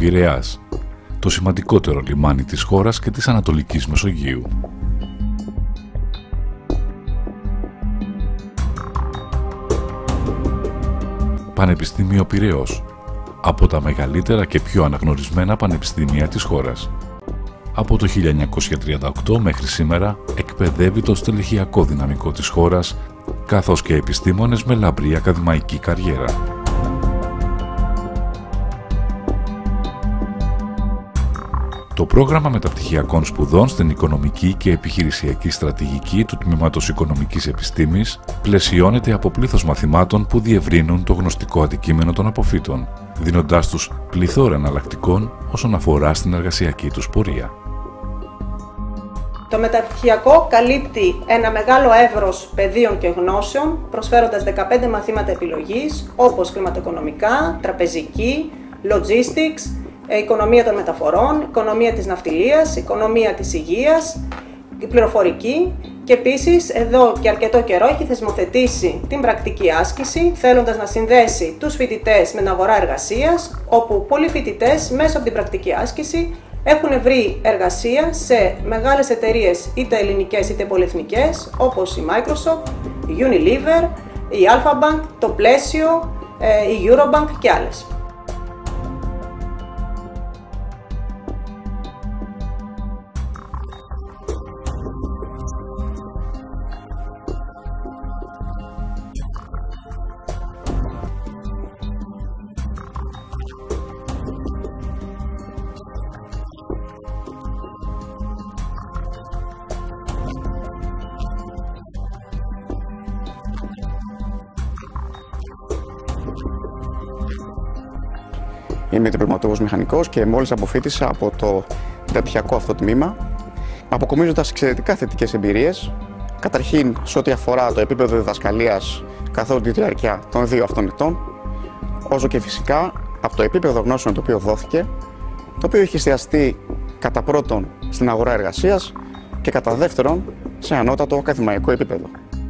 Πειραιάς, το σημαντικότερο λιμάνι της χώρας και της Ανατολικής Μεσογείου. Πανεπιστήμιο Πειραιώς, από τα μεγαλύτερα και πιο αναγνωρισμένα πανεπιστήμια της χώρας. Από το 1938 μέχρι σήμερα εκπαιδεύει το στελεχειακό δυναμικό της χώρας, καθώς και επιστήμονες με λαμπρή ακαδημαϊκή καριέρα. Το πρόγραμμα μεταπτυχιακών σπουδών στην Οικονομική και Επιχειρησιακή Στρατηγική του Τμήματος Οικονομικής Επιστήμης πλαισιώνεται από πλήθος μαθημάτων που διευρύνουν το γνωστικό αντικείμενο των αποφύτων, δίνοντάς τους πληθώρα εναλλακτικών όσον αφορά στην εργασιακή τους πορεία. Το μεταπτυχιακό καλύπτει ένα μεγάλο εύρος πεδίων και γνώσεων, προσφέροντας 15 μαθήματα επιλογής, όπως χρηματοοικονομικά, τραπεζική, logistics, οικονομία των μεταφορών, οικονομία της ναυτιλίας, οικονομία της υγείας, η πληροφορική και επίσης εδώ και αρκετό καιρό έχει θεσμοθετήσει την πρακτική άσκηση, θέλοντας να συνδέσει τους φοιτητές με την αγορά εργασίας, όπου πολλοί φοιτητές μέσω από την πρακτική άσκηση έχουν βρει εργασία σε μεγάλες εταιρείες είτε ελληνικές είτε πολυεθνικές, όπως η Microsoft, η Unilever, η Alpha Bank, το Πλαίσιο, η Eurobank και άλλες. Είμαι διπλωματούχος μηχανικός και μόλις αποφοίτησα από το μεταπτυχιακό αυτό τμήμα, αποκομίζοντας εξαιρετικά θετικές εμπειρίες, καταρχήν σε ό,τι αφορά το επίπεδο διδασκαλίας καθ' όλη τη διάρκεια των 2 αυτών ετών, όσο και φυσικά από το επίπεδο γνώσεων το οποίο δόθηκε, το οποίο έχει εστιαστεί κατά πρώτον στην αγορά εργασίας και κατά δεύτερον σε ανώτατο ακαδημαϊκό επίπεδο.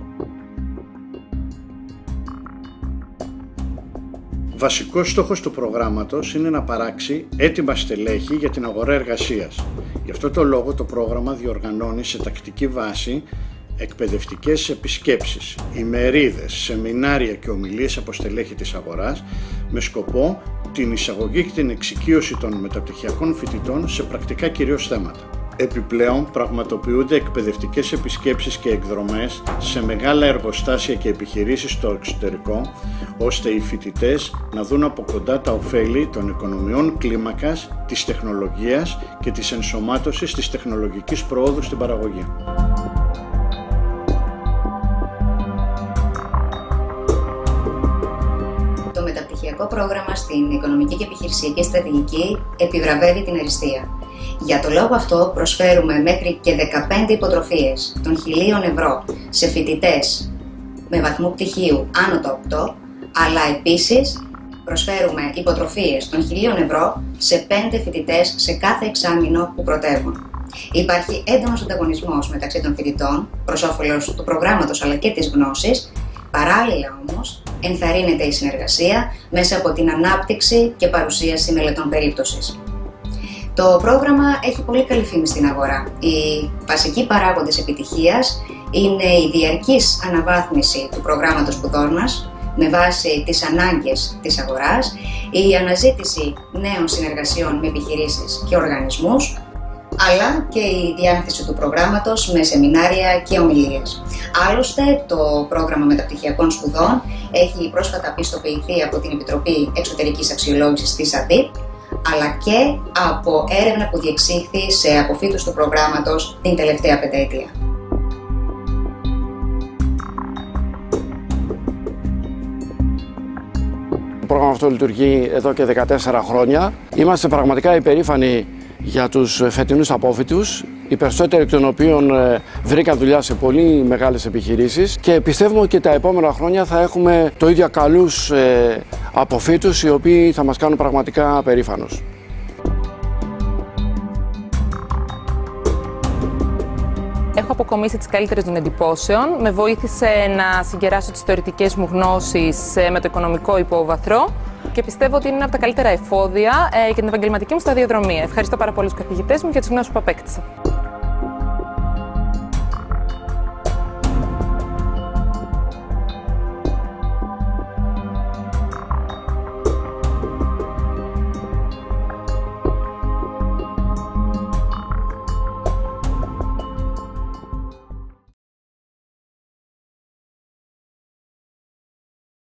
Βασικός στόχος του προγράμματος είναι να παράξει έτοιμα στελέχη για την αγορά εργασίας. Γι' αυτό το λόγο το πρόγραμμα διοργανώνει σε τακτική βάση εκπαιδευτικές επισκέψεις, ημερίδες, σεμινάρια και ομιλίες από στελέχη της αγοράς με σκοπό την εισαγωγή και την εξοικείωση των μεταπτυχιακών φοιτητών σε πρακτικά κυρίως θέματα. Επιπλέον, πραγματοποιούνται εκπαιδευτικές επισκέψεις και εκδρομές σε μεγάλα εργοστάσια και επιχειρήσεις στο εξωτερικό, ώστε οι φοιτητές να δουν από κοντά τα ωφέλη των οικονομιών κλίμακας, της τεχνολογίας και της ενσωμάτωσης της τεχνολογικής προόδου στην παραγωγή. Το μεταπτυχιακό πρόγραμμα στην Οικονομική και Επιχειρησιακή Στρατηγική επιβραβεύει την αριστεία. Για το λόγο αυτό προσφέρουμε μέχρι και 15 υποτροφίες των 1.000 ευρώ σε φοιτητές με βαθμό πτυχίου άνω το 8, αλλά επίσης προσφέρουμε υποτροφίες των 1.000 ευρώ σε 5 φοιτητές σε κάθε εξάμηνο που πρωτεύουν. Υπάρχει έντονος ανταγωνισμός μεταξύ των φοιτητών προς όφελος του προγράμματος αλλά και της γνώσης. Παράλληλα όμως ενθαρρύνεται η συνεργασία μέσα από την ανάπτυξη και παρουσίαση μελετών περίπτωσης. Το πρόγραμμα έχει πολύ καλή φήμη στην αγορά. Οι βασικοί παράγοντες επιτυχίας είναι η διαρκής αναβάθμιση του προγράμματος σπουδών μας με βάση τις ανάγκες της αγοράς, η αναζήτηση νέων συνεργασιών με επιχειρήσεις και οργανισμούς, αλλά και η διάνθηση του προγράμματος με σεμινάρια και ομιλίες. Άλλωστε, το πρόγραμμα μεταπτυχιακών σπουδών έχει πρόσφατα πιστοποιηθεί από την Επιτροπή Εξωτερικής Αξιολόγησης της ΑΔΥΠ, αλλά και από έρευνα που διεξήχθη σε αποφύτους του προγράμματος την τελευταία πενταετία. Το πρόγραμμα αυτό λειτουργεί εδώ και 14 χρόνια. Είμαστε πραγματικά υπερήφανοι για τους φετινούς απόφοιτους, οι περισσότεροι εκ των οποίων βρήκαν δουλειά σε πολύ μεγάλες επιχειρήσεις και πιστεύουμε ότι και τα επόμενα χρόνια θα έχουμε το ίδιο καλούς αποφοίτους οι οποίοι θα μας κάνουν πραγματικά περήφανους. Έχω αποκομίσει τις καλύτερες των εντυπώσεων. Με βοήθησε να συγκεράσω τις θεωρητικές μου γνώσεις με το οικονομικό υπόβαθρο. και πιστεύω ότι είναι ένα από τα καλύτερα εφόδια για την επαγγελματική μου σταδιοδρομία. Ευχαριστώ πάρα πολύ τους καθηγητές μου για τις γνώσεις που απέκτησα.